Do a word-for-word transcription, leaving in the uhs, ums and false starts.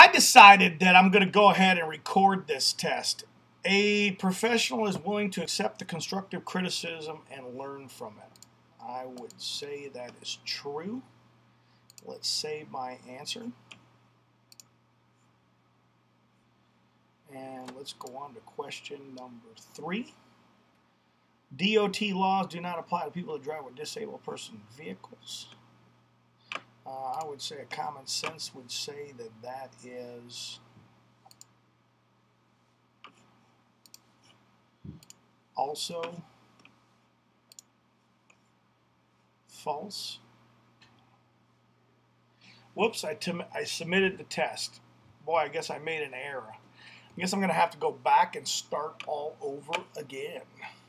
I decided that I'm going to go ahead and record this test. A professional is willing to accept the constructive criticism and learn from it. I would say that is true. Let's save my answer. And let's go on to question number three. D O T laws do not apply to people that drive with disabled person vehicles. Uh, I would say a common sense would say that that is also false. Whoops, I, I submitted the test. Boy, I guess I made an error. I guess I'm going to have to go back and start all over again.